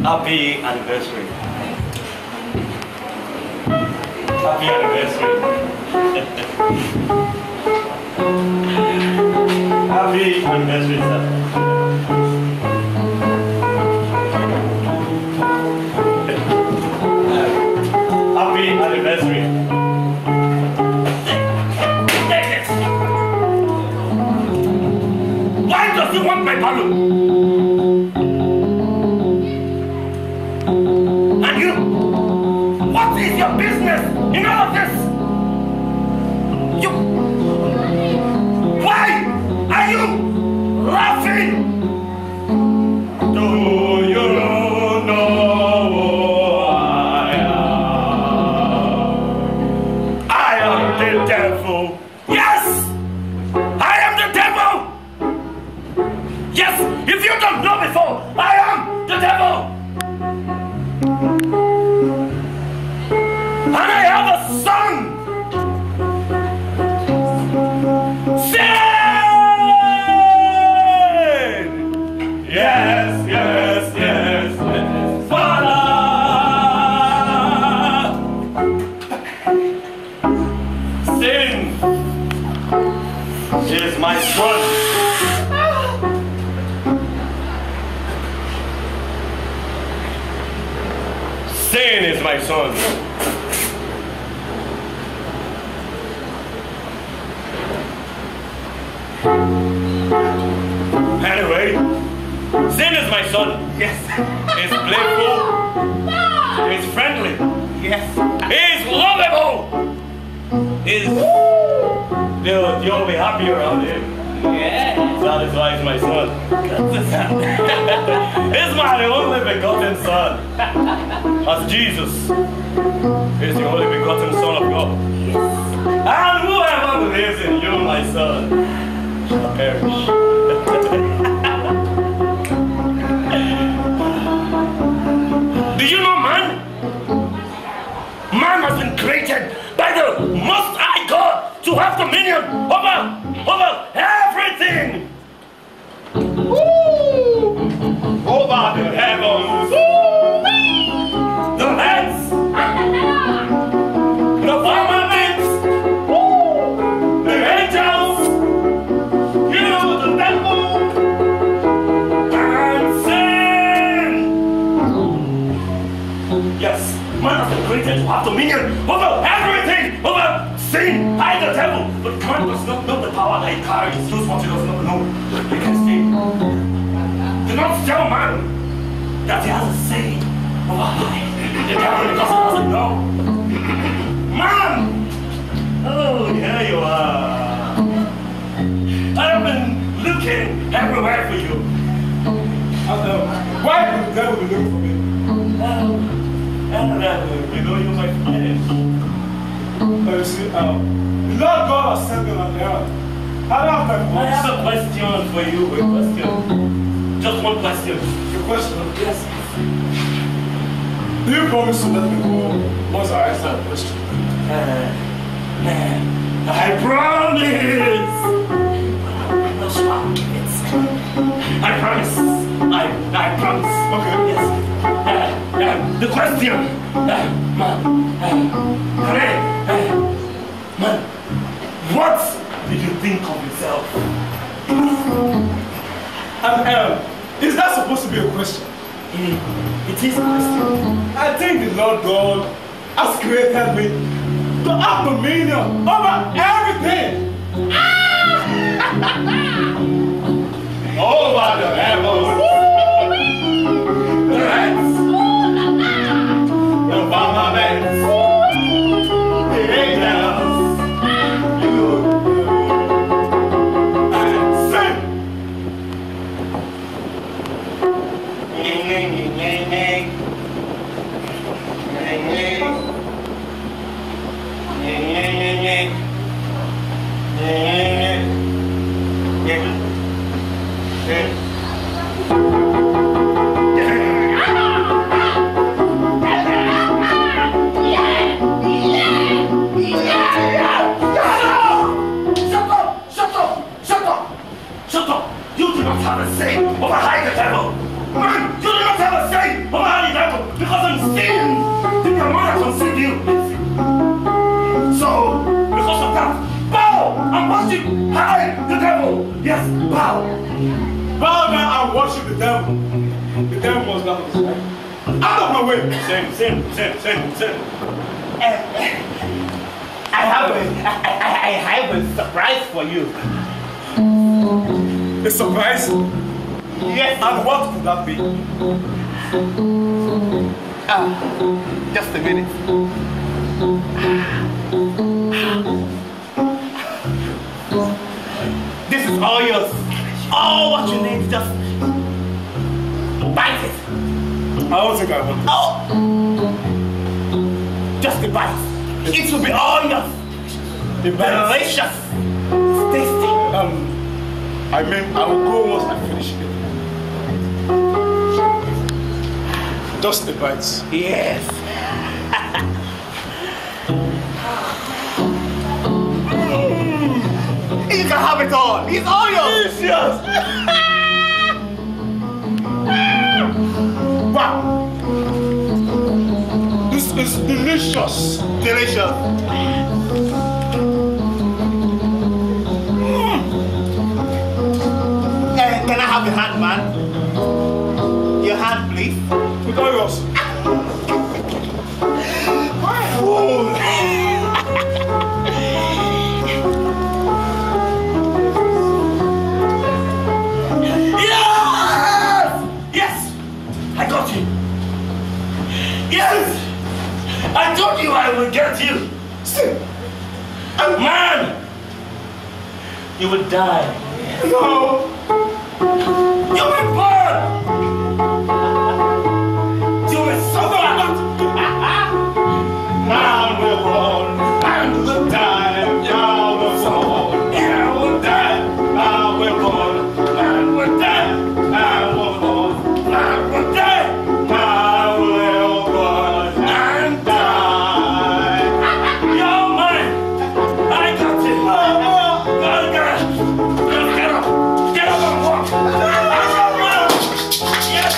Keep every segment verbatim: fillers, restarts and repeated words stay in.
Happy anniversary. Happy anniversary. Happy anniversary, sir. Happy anniversary. Take it. Why does he want my balloon? And you? What is your business in all of this? You? Why are you laughing? Do you know who I am? I am the devil. Yes! I am the devil! Yes, if you don't know before, I am the devil! And I have a son! Sin! Yes, yes, yes, yes. Father! Sin is my son. Sin is my son. Anyway, Sin is my son. Yes. He's playful. He's friendly. Yes. He's lovable. He's... You'll, you'll be happy around him. Yeah. That is why he's my son. He's my only begotten son. As Jesus is the only begotten Son of God. Yes. And whoever believes in you, my son, shall perish. Do you know man? Man has been created by the Most High God to have dominion over, over everything. Woo! Over the heavens, the lands, the firmaments, the angels, you, the devil, and sin. Yes, man has been created to have dominion over everything, over sin, I the devil. But man does not know the power that he carries. Those what he does not know, he can sin. Do not tell man that he has a say over the devil because he doesn't know. Man! Oh, here you are. I have been looking everywhere for you. And, um, why would the devil be looking for me? Um, and uh, you know you're my friend. Uh, you see, um, the Lord God has sent me on the earth. I don't have time for I have a question for you, a question. Just one question. the question. Yes. Do you promise to let me go once I answer the question? Uh, uh, I promise. No, sure. It's, I promise. I, I promise. Okay. Yes. Uh, uh, the question. Uh, man. Uh, Ray, uh, man. What did you think of yourself? And um, is that supposed to be a question? Mm, it is a question. I think the Lord God has created me to have dominion over everything. Over the heavens, the lands, the firmaments, the angels, you, and sin. bow down and worship the devil. The devil was not like, out of my way. Sing, sing, sing, sing, sing. Uh, I have a, I, I, I have a surprise for you. A surprise? Yes. And what could that be? Uh, just a minute. This is all yours. All what you need, just bite it. I don't think I want this. Oh, just the bite. It will be all yours. The bite. Delicious, tasty. Um, I mean, I will go once I finish it. Just the bites. Yes. You can have it all. It's all yours. Yes. Wow. This is delicious. Delicious. Mm. Eh, can I have your hand, man? Your hand, please. With all yours. Food. Yes! Yes! I got you. Yes! I told you I would get you. Man! You would die. No. You will burn! You will suffer! Man will run, man will die, man will fall, man will die, man will run, man will die, man will fall, Man will die! man will run and die. You're mine! I got you! Go, girl! Girl, get up! Get up and walk! Yes!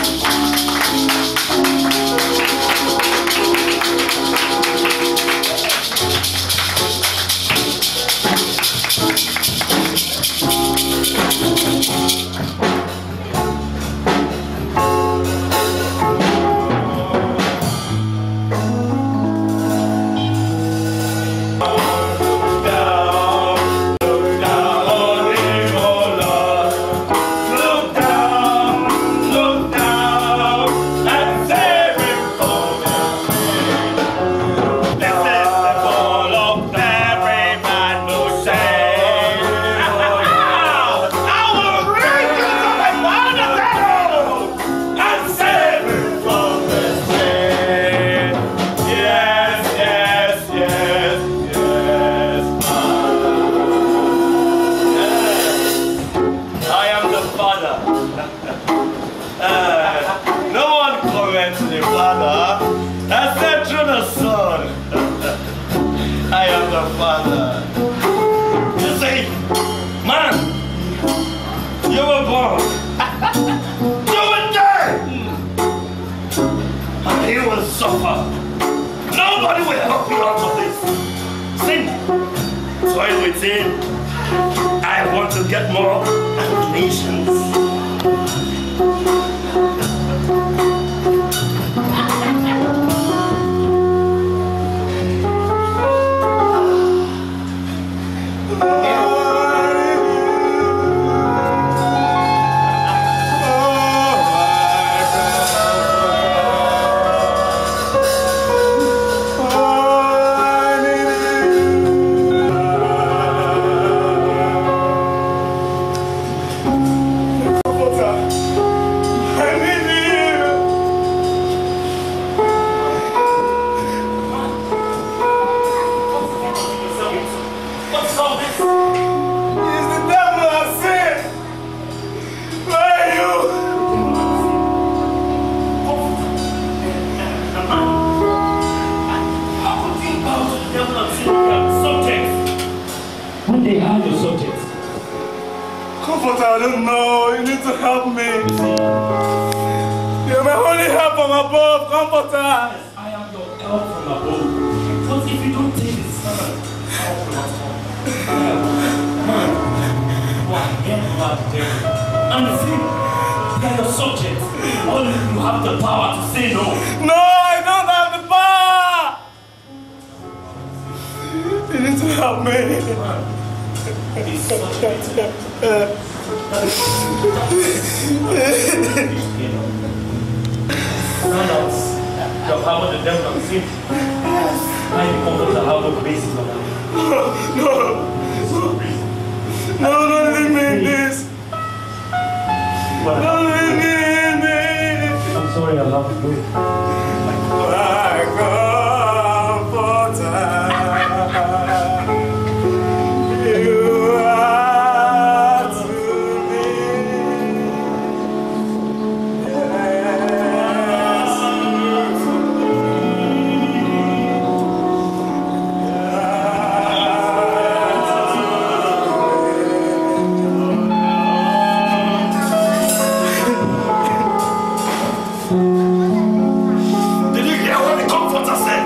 Father. You see, man, you were born. You will die. And you will suffer. Nobody will help you out of this. Sin. Toil within. I want to get more nations. Comforter, I don't know. You need to help me. You're my only help from above, Comforter. Yes, I am your help from above. But if you don't take this sermon, how will I come? Man, why? Get back there. And man, see, you are your subject. Only you have the power to say no. No, I don't have the power! You need to help me. It's such a pity. Find out your power the devil can see. Now you come to the house of basis of that. No, no, don't leave me in this. Don't leave me in this. I'm sorry, I love you. My comforter, you are to me. Yes, Did you hear what the comforter said?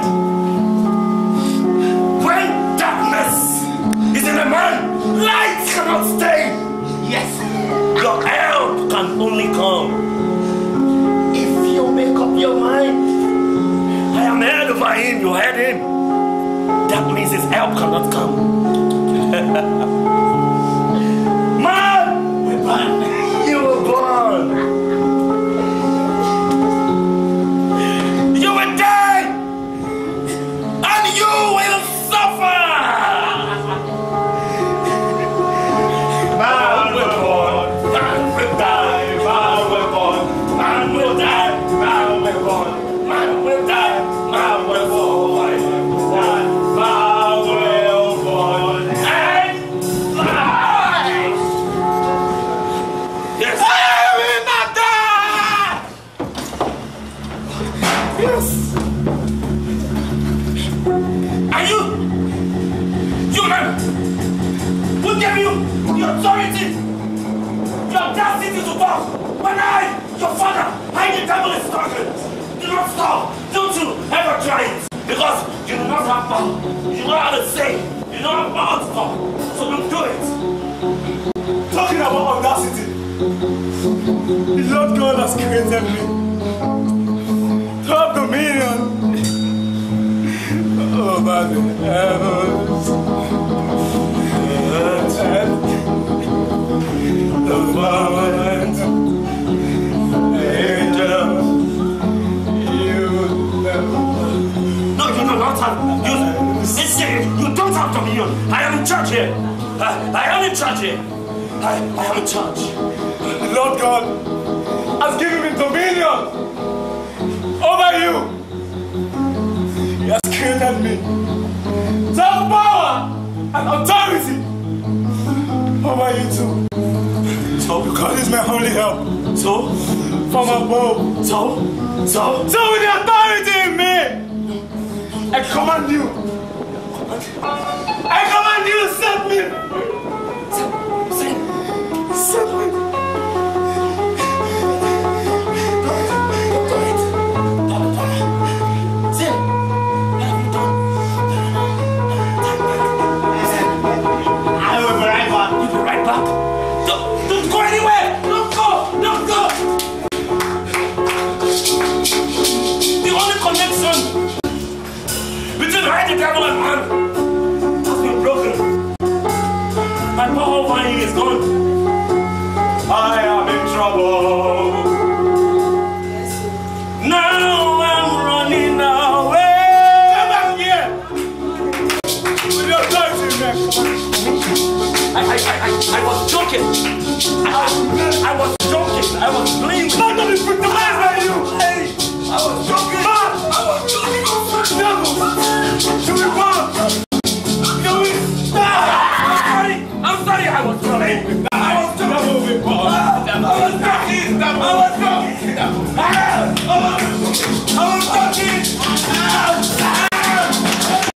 When darkness is in a man, light cannot stay. Yes. Your help can only come. If you make up your mind. I am head over him, you heard him. That means his help cannot come. Man, We're born. you were born. You will die. And you will suffer. man will born, man will die, man will born, man will die, man will born, man will die, man will born, man will born, and die. Yes. I will not die. Yes. And you, you man, who gave you the authority, the audacity to talk when I, your father, I the devil is talking? Do not stop. Don't you ever try it. Because you do not have power. You don't know how to say. You don't have power to talk. So don't do it. Talking about audacity, the Lord God has created me to have dominion over the heavens, the earth, the firmament, angels, you never. No, you do not have. You, listen, you don't have dominion. I am in charge here. I, I am in charge here. I, I am in charge. The Lord God has given me dominion over you. He has created me to have power and authority over you too. So, God is my only help so, from above. so, so. So with the authority in me, I command you. I command you to set me. Set me. I will be right back. You'll be right back. Don't, don't go anywhere. Don't go. Don't go. The only connection between I, the devil, and man has been broken. My power over him is gone. I am in trouble. Now I'm running away. Come back here. With your authority, man. I, I, I, I, I was joking. I, I, I was joking. I was playing with Not to be victimized by you. Hey, I was joking. Man. I was joking. Devil. To be born. To be die. I'm sorry. I'm sorry. I was playing.